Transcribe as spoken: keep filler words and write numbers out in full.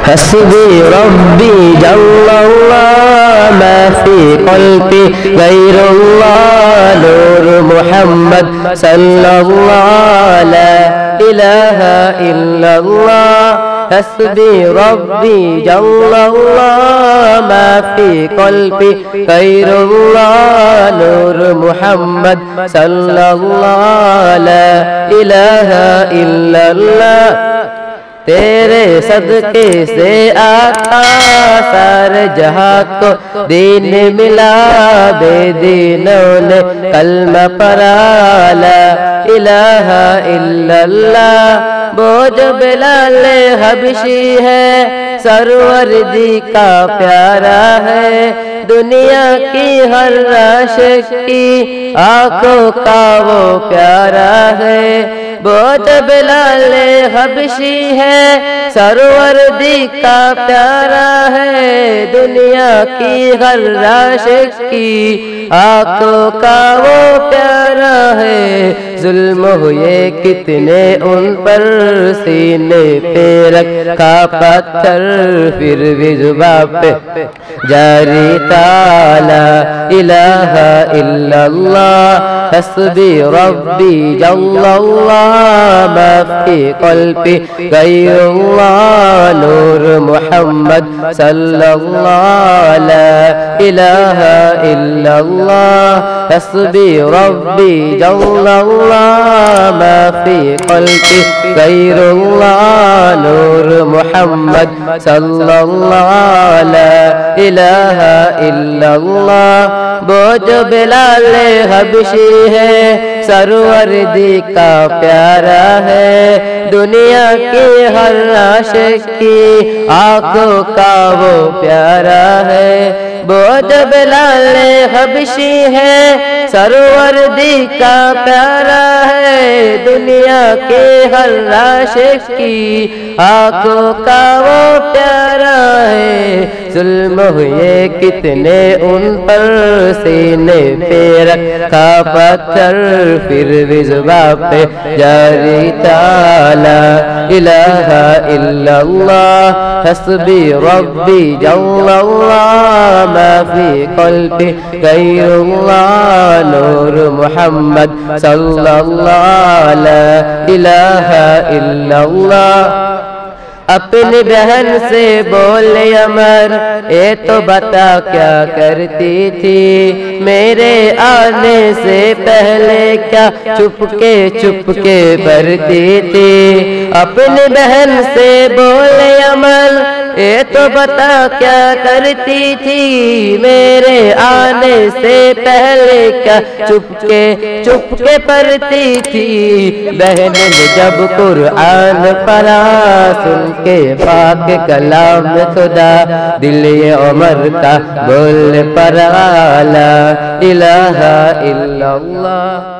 حسبي ربي جل الله ما في قلبي غير الله نور محمد صلى الله لا إله إلا الله حسبي ربي جل الله ما في قلبي غير الله نور محمد صلى الله لا إله إلا الله تیرے صدقے سے آقا سارے جہاں کو دین ملا بے دینوں نے کلمہ پڑھا لا الہ الا اللہ بوجھ بلال حبشی ہے سرور دی کا پیارا ہے دنیا کی ہر عاشق کی آنکھوں کا وہ پیارا ہے بہت بلال حبشی ہے سرور دی کا پیارا ہے دنیا کی ہر عاشق کی آنکھوں کا وہ پیارا ہے ظلم ہوئے کتنے ان پر سینے پہ رکھا پتھر پھر بھی زبان پہ جاری تالا الہ الا اللہ حسبی ربی جل اللہ ما في قلبي غير الله نور محمد صلى الله لا إله إلا الله حسبي ربي جل الله ما في قلبي غير الله نور محمد صلى الله لا إله إلا الله بوجھ بلال حبشی ہے سرور دی کا پیارا ہے دنیا کی ہر عاشق کی آنکھوں کا وہ پیارا ہے بوجھ بلال حبشی ہے سرور دی کا پیارا ہے دنیا کے ہر عاشق کی آنکھوں کا وہ پیارا ہے ظلم ہوئے کتنے ان پر سینے پہ رکھا پتھر پھر بھی زبان پہ جاری تالا الہ الا اللہ حسبی ربی جل اللہ ما فی قلبی غیر اللہ نور محمد صلی اللہ لا الہ الا اللہ اپنی بہن سے بولے عمر اے تو بتا کیا کرتی تھی میرے آنے سے پہلے کیا چھپ کے چھپ کے برتی تھی اپنی بہن سے بولے عمر اے تو بتا کیا کرتی تھی میرے آنے سے پہلے کیا چھپ کے چھپ کے پڑھتی تھی بہن نے جب قرآن پڑھا سن کے پاک کلام خدا دل یہ عمر کا بول پڑھا لا الہ الا اللہ